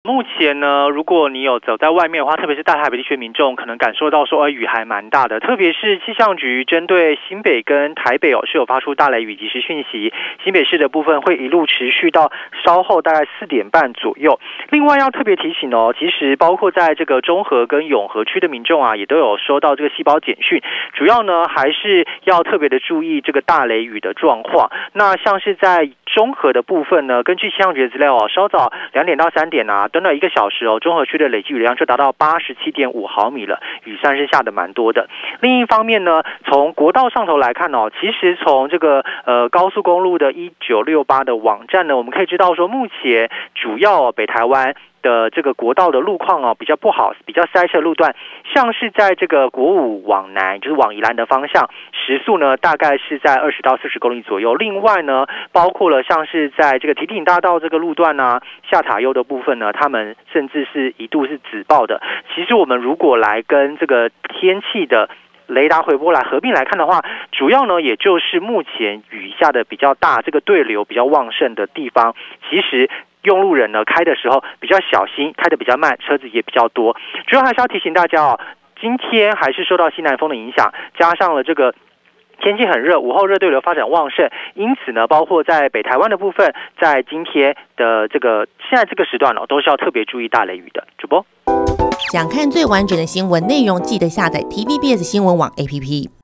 目前呢，如果你有走在外面的话，特别是大台北地区民众，可能感受到说，雨还蛮大的。特别是气象局针对新北跟台北是有发出大雷雨即时讯息，新北市的部分会一路持续到稍后大概4点半左右。另外要特别提醒哦，其实包括在这个中和跟永和区的民众也都有收到这个细胞简讯，主要呢还是要特别的注意这个大雷雨的状况。那像是在中和的部分呢，根据气象局的资料稍早2点到3点短短1个小时中和区的累计雨量就达到87.5毫米了，雨算是下的蛮多的。另一方面呢，从国道上头来看其实从这个高速公路的1968的网站呢，我们可以知道说，目前主要北台湾的这个国道的路况比较不好，比较塞车路段，像是在这个国五往南，就是往宜兰的方向，时速呢大概是在20到40公里左右。另外呢，包括了像是在这个堤顶大道这个路段下塔悠的部分呢，他们甚至是一度是紫爆的。其实我们如果来跟这个天气的雷达回波来合并来看的话，主要呢也就是目前雨下的比较大，这个对流比较旺盛的地方，其实用路人呢开的时候比较小心，开的比较慢，车子也比较多。主要还是要提醒大家今天还是受到西南风的影响，加上了这个天气很热，午后热对流发展旺盛，因此呢，包括在北台湾的部分，在今天的现在这个时段都是要特别注意大雷雨的。主播， 想看最完整的新闻内容，记得下载 TVBS 新闻网 APP。